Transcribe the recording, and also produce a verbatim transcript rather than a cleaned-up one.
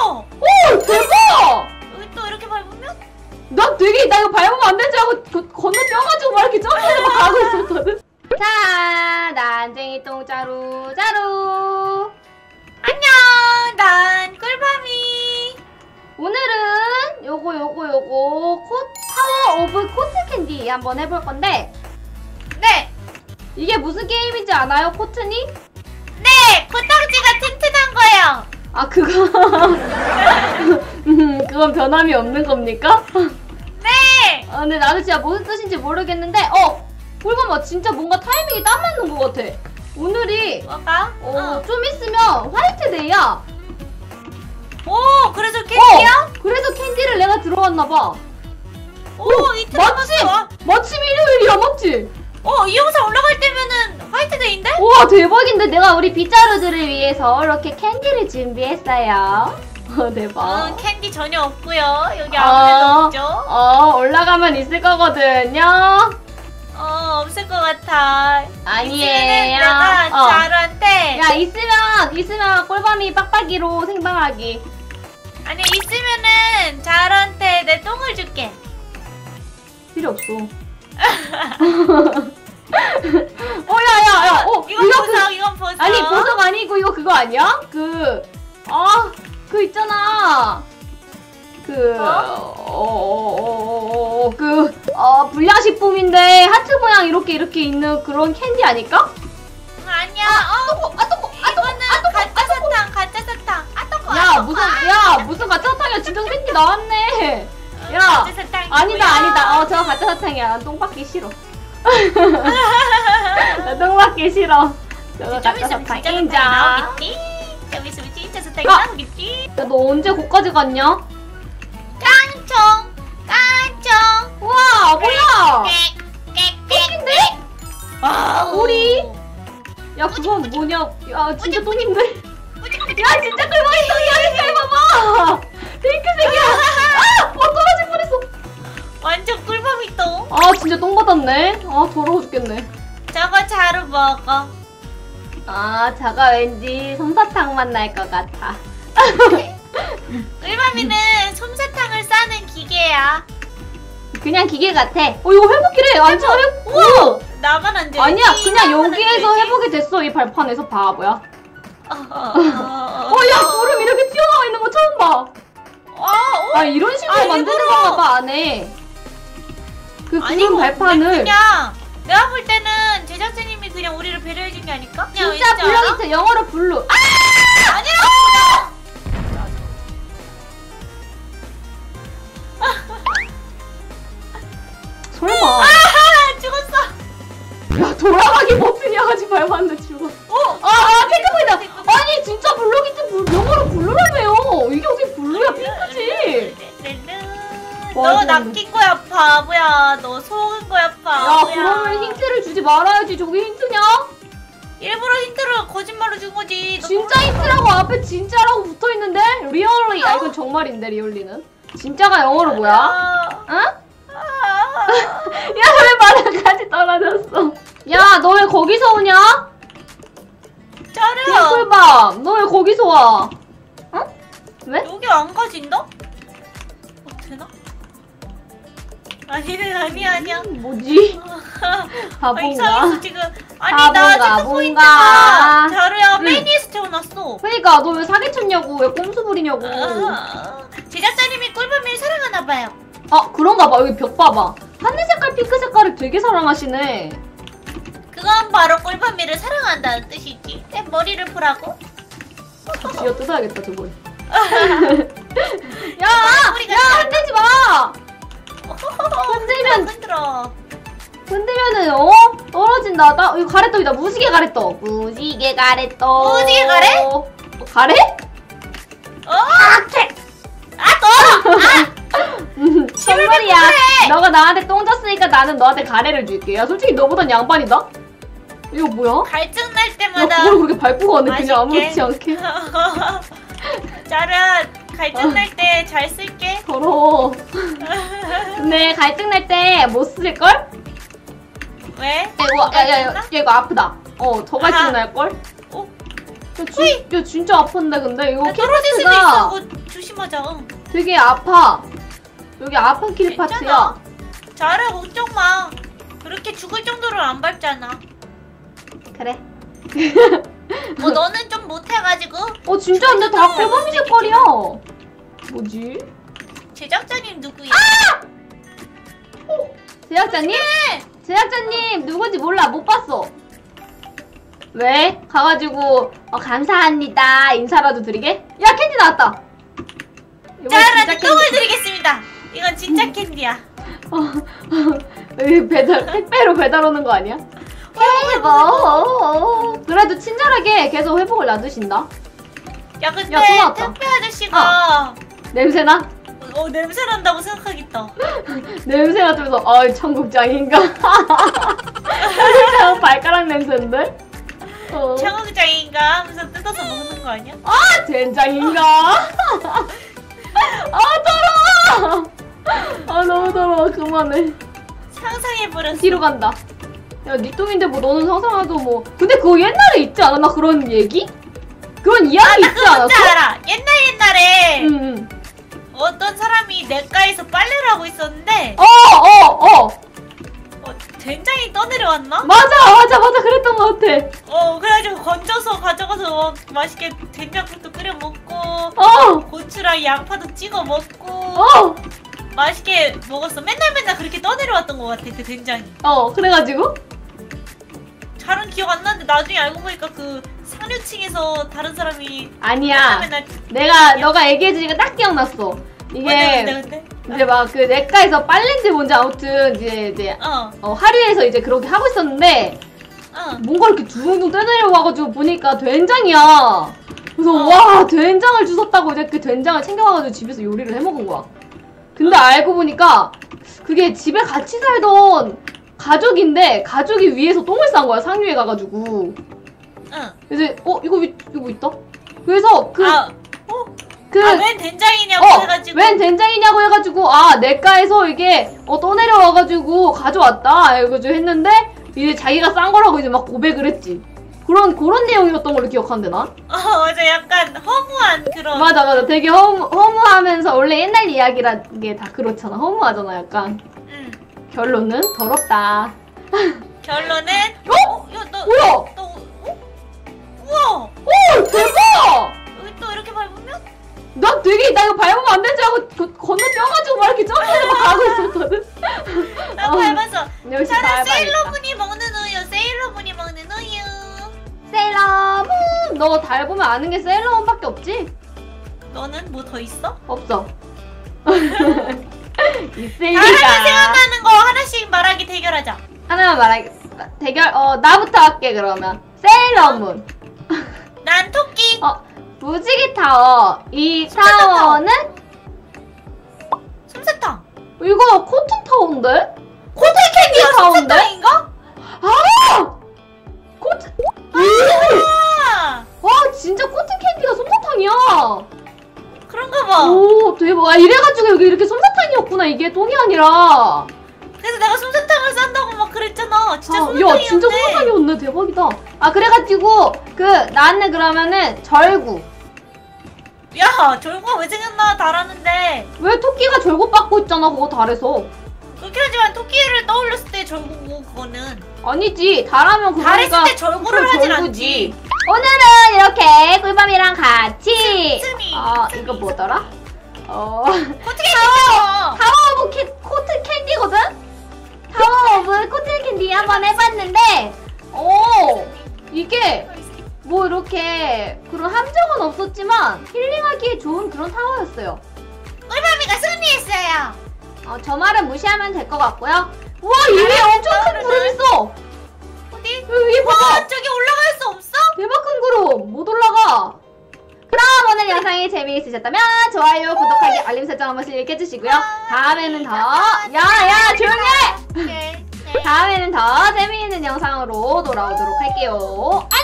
오 대박! 여기 또 이렇게 밟으면? 나 되게 나 이거 밟으면 안 되지 하고 거, 건너뛰어가지고 막 이렇게 점프해서 막 가고 있었거든. 자, 난쟁이 똥자루 자루. 안녕, 난 꿀밤이. 오늘은 요거 요거 요거 코 타워 오브 코트 캔디 한번 해볼 건데. 네. 이게 무슨 게임인지 아나요, 코트니? 네, 코딱지가 튼튼한 거예요. 아 그거 음, 그건 변함이 없는 겁니까? 네. 아 근데 나도 진짜 무슨 뜻인지 모르겠는데 어! 꿀밤아 진짜 뭔가 타이밍이 딱 맞는 것 같아. 오늘이 뭐가? 어, 어. 좀 있으면 화이트데이야. 오, 그래서 캔디야? 어! 그래서 캔디를 내가 들어왔나봐. 오, 이틀 마침! 남았어. 마침 일요일이야 맞지? 어, 이 영상 올라갈 때면은 화이트데이인데? 우와 대박인데. 내가 우리 빗자루들을 위해서 이렇게 캔디를 준비했어요. 어 대박. 응, 캔디 전혀 없고요. 여기 아무데도 어, 없죠? 어 올라가면 있을 거거든요. 어, 없을 것 같아. 아니에요. 내가 어. 자루한테. 야 있으면 있으면 꿀밤이 빡빡이로 생방하기. 아니, 있으면은 자루한테 내 똥을 줄게. 필요 없어. 어 야야야 어 이건 이거 보석, 그, 이건 보석. 아니 보석 아니고 이거 그거 아니야? 그 아 그 있잖아 그 어? 그 어, 불량식품인데 하트 모양 이렇게 이렇게 있는 그런 캔디 아닐까? 아니야. 아, 어, 아 또고 아 또고 이거는 가짜 사탕, 가짜 사탕. 아, 또고. 야 무슨 야 무슨 가짜 사탕이야. 진짜 캔디 나왔네. 야 가짜 사탕. 아니다 아니다. 어 저거 가짜 사탕이야. 난 똥 받기 싫어. 나 똥 받기 싫어. 저거 가짜 사탕 인정. 나오겠지? 좀 있으면 진짜 사탕이 아! 나오겠지? 야 너 언제 거기까지 갔냐? 깡총, 깡총. 우와 뭐야? 땡땡땡. 와, 우리 야 그건 뭐냐? 야 진짜 똥인데? 야 진짜 꿀밤이 똥이야. 이거 봐봐. 핑크색이야. 아! 어 떨어질 뻔했어. 완전 꿀밤이 똥. 아 진짜 똥 받았네. 아 더러워 죽겠네. 저거 자루 먹어. 아 자가 왠지 솜사탕 맛 날 것 같아. 꿀밤이는 솜사탕을 싸는 기계야. 그냥 기계 같아. 어 이거 회복기래. 완전 회복. 우와. 나만 안 돼. 아니야 그냥 여기에서 회복이 됐어. 이 발판에서 바보야. 어야 구름 이렇게 튀어나와 있는 거 처음 봐. 어, 아 이런 식으로 아, 만드는 일부러. 건가 봐 안에. 그 아니, 구름 뭐, 발판을. 그냥 내가 볼 때는 제작자님이 그냥 우리를 배려해준 게 아닐까? 그냥 진짜 왠지 알아? 블럭이트 영어로 블루. 아! 아니라고! 설마. 아, 죽었어. 야 돌아가기 버튼이야 가지고 밟았는데 죽었어. 어, 아, 아 핑크보이다. 아니 진짜 블럭이트 블- 영어로 블루라며요. 이게 어떻게 블루야 핑크지. 너 맞아. 낚인 거야 바보야. 너 속은 거야 야 바보야. 그러면 힌트를 주지 말아야지. 저게 힌트냐? 일부러 힌트를 거짓말로 준 거지. 너 진짜 힌트라고 앞에 진짜라고 붙어있는데? 리얼리. 아 이건 정말인데 리얼리는. 진짜가 영어로 뭐야? 아, 응? 아, 야 왜 바닥까지 떨어졌어? 야 너 왜 거기서 오냐? 짜르. 핑클밤 너 왜 거기서 와? 응? 왜? 여기 안 가진다? 어, 되나? 아니네, 아니 아니야. 뭐지? 아, 바본가? 이상했어 지금. 아니 바본가, 나 체크 포인트가 뭔가. 자루야 응. 맨 위에서 태어났어. 그니까 너 왜 사기쳤냐고. 왜 꼼수 부리냐고. 아, 제작자님이 꿀밤이를 사랑하나봐요. 아 그런가 봐. 여기 벽 봐봐. 하늘 색깔 핑크 색깔을 되게 사랑하시네. 그건 바로 꿀밤이를 사랑한다는 뜻이지. 내 머리를 풀라고? 쥐어 뜯어야겠다 저걸. 야! 머리가 야 흔들지 마! 흔들면- 흔들어. 흔들면은 어? 떨어진다. 나 이거 가래떡이다. 무지개 가래떡. 무지개 가래떡. 무지개 가래? 어, 가래? 어? 아, 너! 아! 정말이야. 너가 나한테 똥 줬으니까 나는 너한테 가래를 줄게. 야 솔직히 너보단 양반이다? 이거 뭐야? 갈증 날 야 때마다 그걸 그렇게 밟고 가네. 맛있게. 그냥 아무렇지 않게. 자라 갈증 날 때 잘 쓸게. 더러워. 근데 갈증 날 때 못 쓸걸? 왜? 이거 야야야 야, 야, 이거 아프다. 어 더 갈증 아하. 날걸? 어? 야, 진, 야 진짜 아픈데 근데 이거 떨어질 수도 캔버스가 있어. 그거 조심. 맞아. 응. 되게 아파. 여기 아픈 길 파트야. 괜찮아. 잘해, 걱정 마. 그렇게 죽을 정도로 안 밟잖아. 그래. 뭐 너는 좀 못해가지고. 어 진짜 근데 다 꿀밤이 색깔이야. 뭐지? 제작자님 누구야? 아! 어, 제작자님? 제작자님 누군지 몰라. 못 봤어. 왜? 가가지고 어, 감사합니다 인사라도 드리게? 야 캔디 나왔다. 이거 자, 진짜 똥을 드리겠습니다. 이건 진짜 캔디야. 어, 여기 배달 택배로 배달 오는 거 아니야? 회복. 그래도 친절하게 계속 회복을 놔두신다. 야, 근데 야, 또 나왔다. 택배 아저씨가 냄새나? 어, 냄새 난다고 생각하겠다. 냄새 맡으면서 어 청국장인가? 청국장 발가락 냄새인데? 어. 청국장인가 하면서 뜯어서 먹는 거 아니야? 아 된장인가? 아 더러워! 아 너무 더러워. 그만해. 상상해버렸어. 뒤로 간다. 야 니 똥인데 뭐 너는 상상해도 뭐. 근데 그거 옛날에 있지 않았나 그런 얘기? 그런 이야기 있지 않았어? 뭔지 알아. 옛날 옛날에 응, 응. 어떤 사람이 냇가에서 빨래를 하고 있었는데 어, 어, 어. 어, 된장이 떠내려왔나? 맞아, 맞아, 맞아. 그랬던 것 같아. 어, 그래가지고 건져서 가져가서 맛있게 된장국도 끓여 먹고 어, 고추랑 양파도 찍어 먹고 어, 맛있게 먹었어. 맨날 맨날 그렇게 떠내려왔던 것 같아, 그 된장이. 어. 그래가지고 잘은 기억 안 나는데 나중에 알고 보니까 그 상류층에서 다른 사람이 아니야. 맨날 내가 너가 얘기해주니까 딱 기억났어. 이게 근데 근데 이제 막 그 냇가에서 빨래인지 뭔지 아무튼 이제 이제 어, 어, 하류에서 이제 그렇게 하고 있었는데 어. 뭔가 이렇게 둥둥 떠내려와가지고 보니까 된장이야. 그래서 어. 와 된장을 주웠다고 이제 그 된장을 챙겨가지고 집에서 요리를 해먹은 거야. 근데 알고 보니까 그게 집에 같이 살던 가족인데 가족이 위에서 똥을 싼 거야. 상류에 가가지고. 응. 그래서 어 이거 위, 이거 뭐 있다? 그래서 그 아, 그 아, 웬 된장이냐고 어, 해가지고. 웬 된장이냐고 해가지고 아 냇가에서 이게 어 떠내려와가지고 가져왔다 해가지고 했는데 이제 자기가 싼 거라고 이제 막 고백을 했지. 그런 그런 내용이었던 걸로 기억하는데 나? 어, 맞아. 약간 허무한 그런. 맞아 맞아 되게 허무, 허무하면서 원래 옛날 이야기라는 게 다 그렇잖아. 허무하잖아 약간. 응. 결론은 더럽다. 결론은. 어? 야, 너. 뭐야? 너. 어? 우와. 오 대박! 여기 또 이렇게 밟으면? 나 되게 나 이거 밟으면 안 되지 하고 그, 건너뛰어가지고 막 이렇게 점프해서 막 가고 있었거든. 나 어. 밟았어. 역시 저는 밟아야겠다. 세일러분이 먹는 우유. 세일러분이 먹는 우유. 세일러문! 너 달보면 아는 게 세일러문밖에 없지? 너는 뭐 더 있어? 없어. 다르게 있으니까. 생각나는 거 하나씩 말하기 대결하자. 하나만 말하겠다. 대결, 어, 나부터 할게, 그러면. 세일러문. 난 토끼. 어, 무지개 타워. 이 솜사탕 타워. 타워는? 솜사탕. 이거 코튼 타워인데? 코튼 캔디가 타워인데? 솜사탕인가? 아! 코튼. 아, 와, 진짜 코튼 캔디가 솜사탕이야. 그런가 봐. 오, 대박. 아, 이래가지고 여기 이렇게 솜사탕이었구나. 이게 똥이 아니라. 그래서 내가 솜사탕을 싼다고 막 그랬잖아. 진짜 아, 솜사탕이었네. 야, 진짜 솜사탕이었네. 대박이다. 아, 그래가지고, 그, 나는 그러면은, 절구. 야, 절구가 왜 생겼나 달았는데. 왜 토끼가 절구 받고 있잖아, 그거 달에서. 그렇긴 하지만 토끼를 떠올렸을 때 절구고 그거는. 아니지, 달하면 그거가. 달했을 때 절구를 그걸 하진 절구지. 않지. 오늘은 이렇게 꿀밤이랑 같이. 틈이, 어, 틈이 이거 뭐더라? 어. 어떻게 생겼어? 타워 오브 캐, 코튼 캔디거든? 타워 오브 코튼 캔디 한번 해봤는데, 오, 이게 뭐 이렇게 그런 함정은 없었지만 힐링하기에 좋은 그런 타워였어요. 꿀밤이가 승리했어요. 어, 저 말은 무시하면 될 것 같고요. 와, 이 위에 엄청 큰 구름 있어. 어디? 여기 위에 봐봐. 와, 저기 올라갈 수 없어? 대박 큰 구름. 못 올라가. 그럼 오늘 영상이 재미있으셨다면 좋아요, 구독하기, 알림 설정 한 번씩 해주시고요. 다음에는 더, 야야 조용히 해! 네. 네. 다음에는 더 재미있는 영상으로 돌아오도록 할게요.